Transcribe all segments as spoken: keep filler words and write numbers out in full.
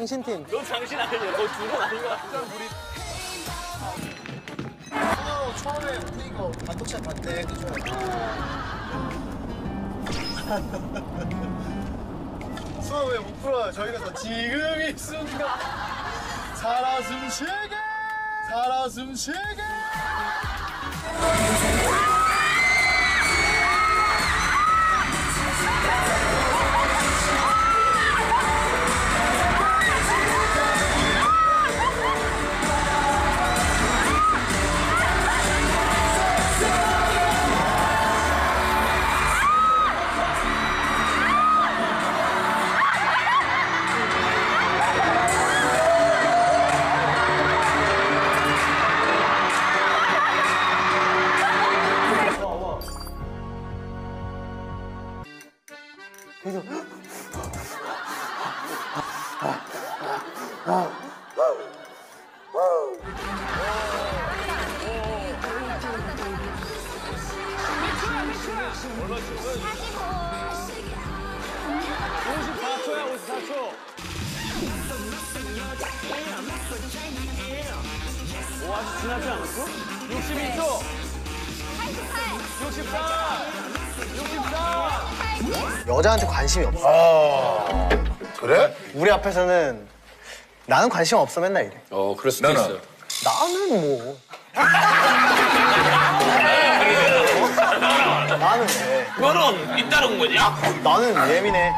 장신팀. 너 장신 아니야? 너 주로 아닌 것 같아. 어, 처음에 이거 반도체 봤대. 그죠? 수업 왜 못 풀어요? 저희가 더 지금 이 순간 살아 숨쉬게 살아 숨쉬게. 그래서 오십사 초야, 오십사 초. 오, 아직 지나지 않았어? 육십이 초. 육십사. 육십사. 여자한테 관심이 없어. 아 그래? 우리 앞에서는 나는 관심 없어 맨날 이래. 어, 그럴 수도 나는. 있어요. 나는 뭐. 나는 왜? 너는 있다는 거냐? 나는 예민해.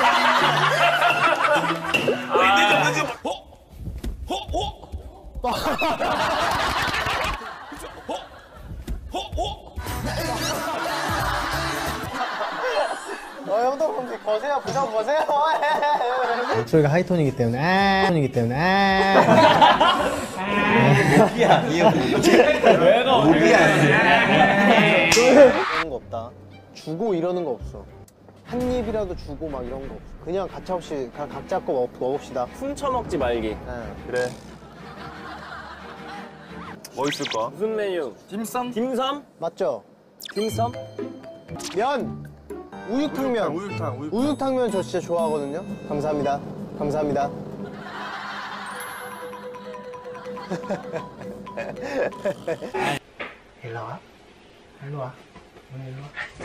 왜 늦어, 늦어. 호? 호? 호? 호? 호? 어, 형도 근데 거세요. 부정 거세요. 목소리가 하이톤이기 때문에 아 톤이기 때문에 아 목이야. 왜가 목이야. 이런 거 없다. 주고 이러는 거 없어. 한 입이라도 주고 막 이런 거 없어. 그냥 가차없이 그냥 각자 거 먹, 먹읍시다. 훔쳐먹지 말기. 네. 그래. 뭐 있을까? 무슨 메뉴? 딤섬? 딤섬? 맞죠? 딤섬? 면! 우육탕면! 우육탕, 우육탕. 우육탕면 저 진짜 좋아하거든요. 감사합니다. 감사합니다. 일로 와. 일로 와. 오늘 일로 와.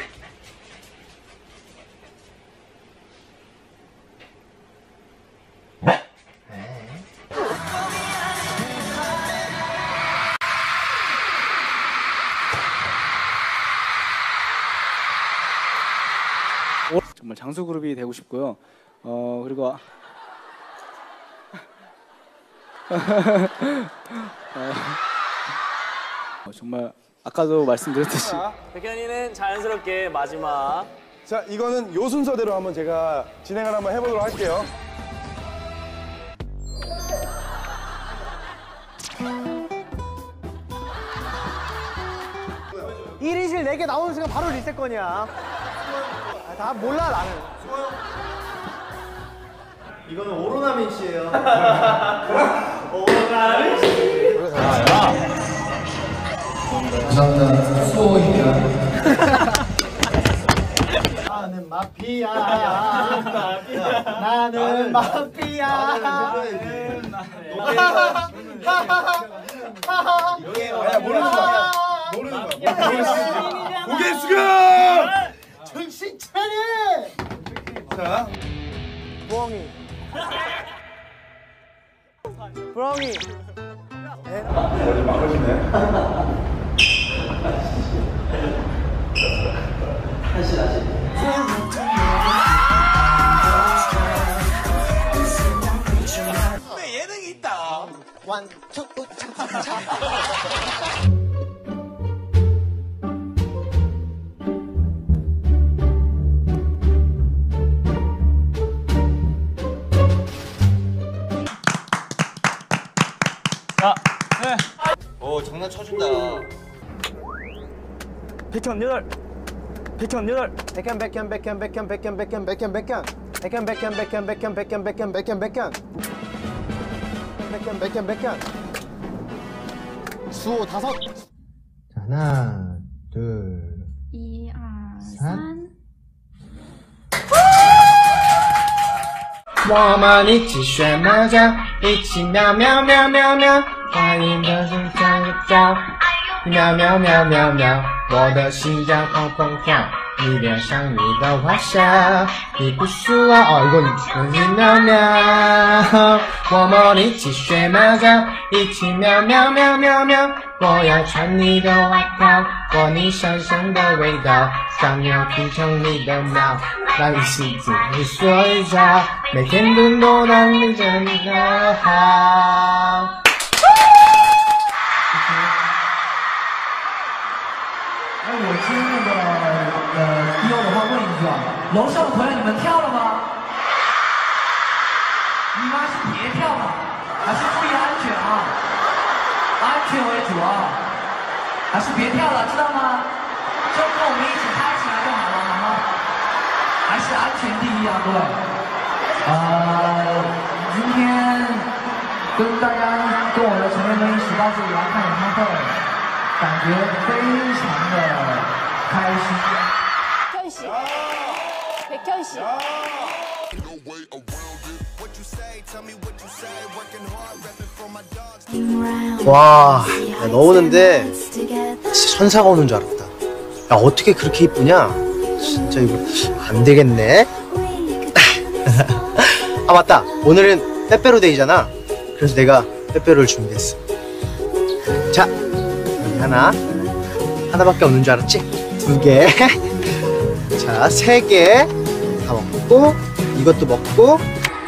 정말 장수 그룹이 되고 싶고요. 어 그리고 어, 정말 아까도 말씀드렸듯이 백현이는 자연스럽게 마지막. 자 이거는 요 순서대로 한번 제가 진행을 한번 해보도록 할게요. 일 인실 네 개 나오는 순간 바로 리셋건이야. 아, 다 몰라 나는. 이거는 오로나민 씨예요. 오로나민 씨. 감사합니다. 수호입니다. 나는 마피아. 나는 마피아. 야 모르는 거야. 모르는 거야. 고개 숙여! 정신 차려! 자. 부엉이. 부엉이. 머리 막으시네. 다시 다시. 내 예능이 있다. 완, 투, 차, 차, 차. 오, 장난 쳐준다. 백현 여덟, 백현 여덟. 백현, 백현, 백현, 백현, 백현, 백현, 백현, 백현. 백현, 백현, 백현, 백현, 백현, 백현, 백현, 백현. 백현, 백현, 백현. 수호 다섯. 자, 하나, 둘, 一二三三。 我们一起学猫叫，一起喵喵喵喵喵，欢迎的是叫叫，喵喵喵喵喵，我的心脏砰砰跳，你脸上你的微笑，你不输啊！哦，이건你喵喵，我们一起学猫叫，一起喵喵喵喵喵，我要穿你的外套，闻你香香的味道，想要品尝你的喵。让你心自己睡着，每天都都让你真的好。 哎，我接那个呃迪欧的话问一句啊，楼上的朋友你们跳了吗？你妈是别跳了，还是注意安全啊，安全为主啊，还是别跳了，知道吗？就跟我们一起嗨起来就好了，好吗？还是安全第一啊，各位。呃，今天跟大家跟我的成员们一起到这里来看演唱会，感觉非常的开心。 백현 씨, 백현 씨. 와, 야, 너 오는데 진짜 천사가 오는 줄 알았다. 야, 어떻게 그렇게 이쁘냐? 진짜 이거 안 되겠네. 아, 맞다. 오늘은 빼빼로 데이잖아. 그래서 내가 빼빼로를 준비했어. 자, 여기 하나. 하나밖에 없는 줄 알았지? 두 개. 자, 세 개. 다 먹고, 이것도 먹고.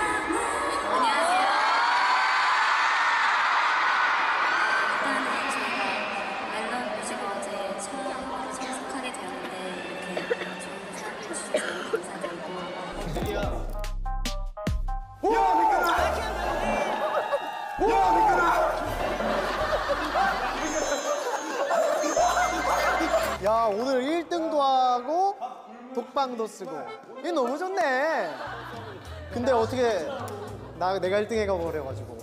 야, 오늘 일 등도 하고 독방도 쓰고 이게 너무 좋네. 근데 어떻게 나 내가 일 등 해가 버려가지고.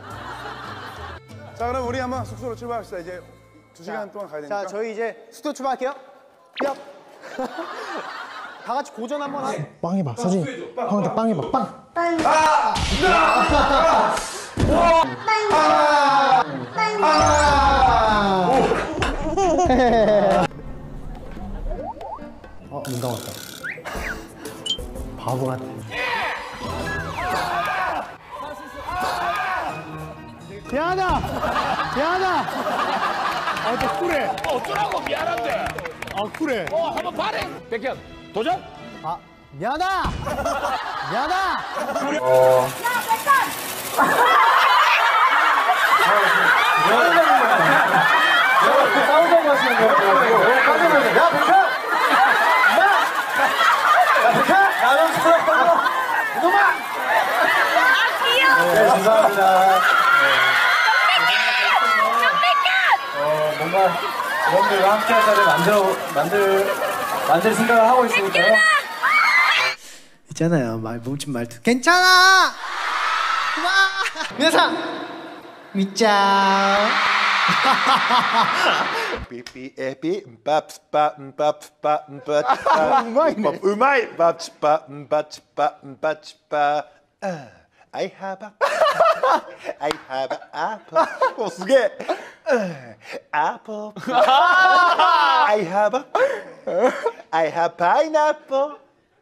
자, 그럼 우리 한번 숙소로 출발합시다. 이제 두 시간 동안 가야 되니까. 자, 저희 이제 숙소 출발할게요. 뿅. 다 같이 고전 한번 하. 빵 해봐, 서진이. 형한테 빵 해봐, 빵. 어, 눈 감았다. 바보 같아. 미안하다! 미안하다! 아, 또 쿨해. 어, 어쩌라고 미안한데. 아, 쿨해. 어, 한번 발행. 백현, 도전? 아, 미안하다! 미안하다! 어. 싸우자고 하시는 거예요. 야, 백현! 야, 백현! 나는 수고했다고! 이놈아! 아, 귀여워! 네, 감사합니다. 어, 뭔가 여러분들과 함께 할 자리를 만들어, 만들, 만들 생각을 하고 있으니까요. 있잖아요. 말, 몸짓 말투. 괜찮아! 미나상! 미짱! 삐삐에삐 음밥스빠 음밥스빠 음밥스빠 음마이네 음마이 음밥스빠 음밥스빠 음밥스빠 I have a I have a apple 어, 두 개 apple I have a I have pineapple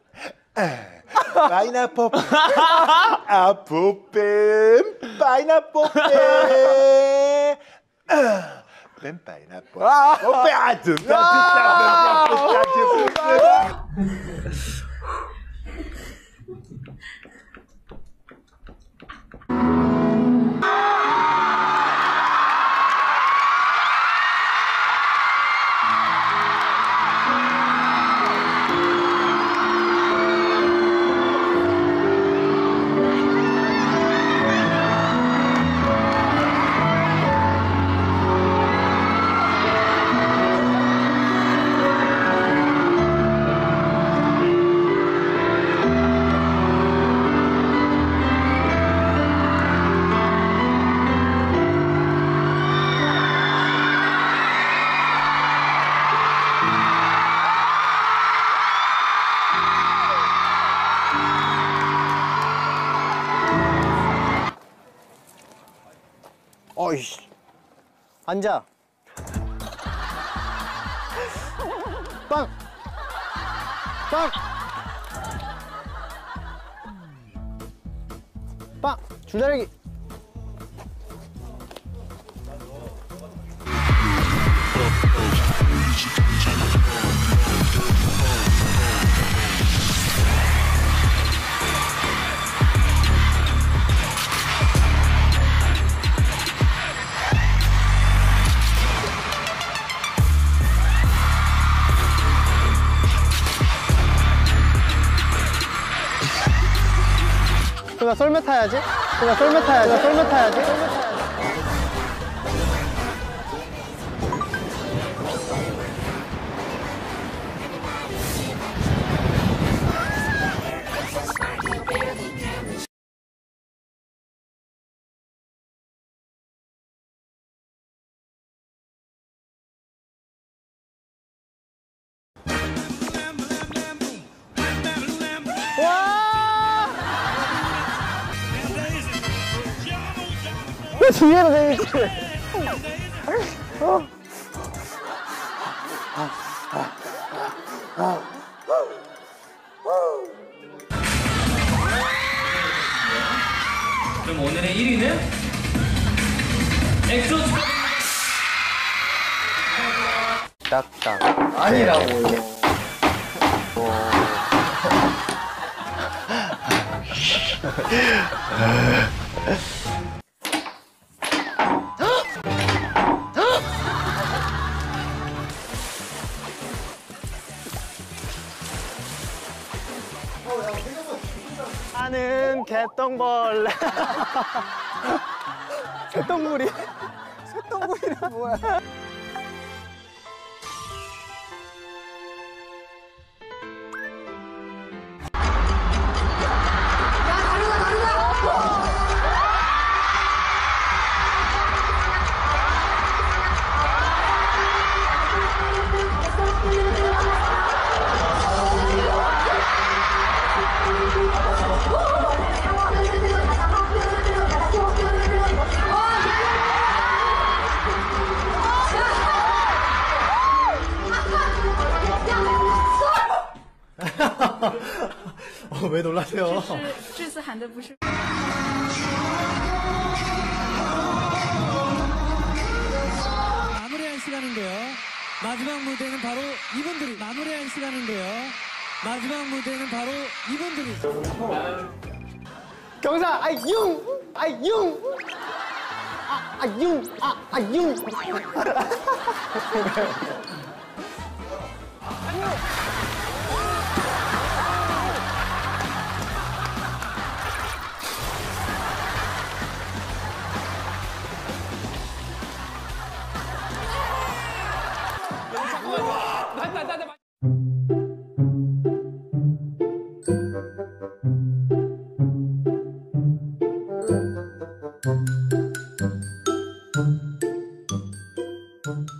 pineapple apple 뱀 pineapple 뱀 뱀 파인애플. 어, 빼앗음. 어이씨. 앉아. 빵. 빵. 빵. 줄다리기. 그가 썰매 타야지. 그가 썰매 타야지. 그가 썰매 타야지. 와! 왜 뒤에로 내리지? 어? 그럼 오늘의 일 위는 엑소 딱딱. 아니라고. 나는 개똥벌레. 새똥구리. 새똥구리는 뭐야? 어, 왜 놀라세요? 这次喊的不是。 마무리할 시간인데요. 마지막 무대는 바로 이분들이 마무리할 시간인데요. 마지막 무대는 바로 이분들이. 경사, 아, 융! 아, 융! 아, 아, 융! 아, 아, 융! 음.